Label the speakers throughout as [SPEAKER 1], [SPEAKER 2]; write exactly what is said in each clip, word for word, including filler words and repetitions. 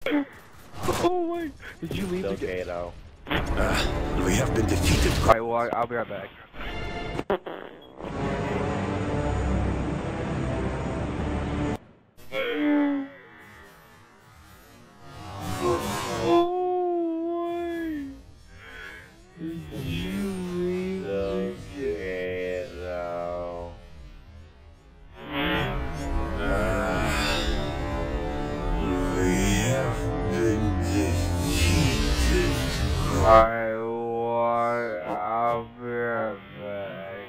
[SPEAKER 1] Oh wait, did you leave
[SPEAKER 2] Still
[SPEAKER 1] the
[SPEAKER 2] gay though.
[SPEAKER 3] Uh, we have been defeated.
[SPEAKER 1] Alright, well, I'll be right back.
[SPEAKER 2] Still gay though.
[SPEAKER 3] We have been defeated.
[SPEAKER 1] I want. I'll be right back.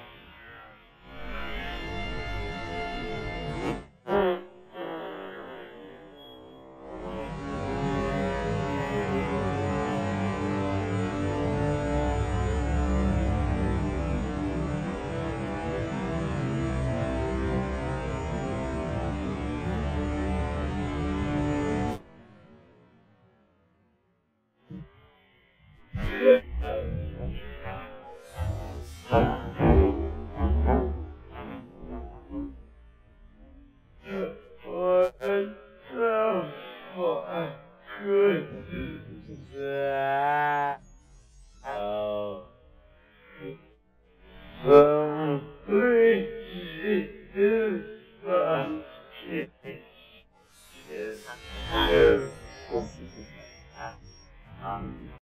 [SPEAKER 1] What the fuck? Good.
[SPEAKER 2] Oh.
[SPEAKER 1] Uh,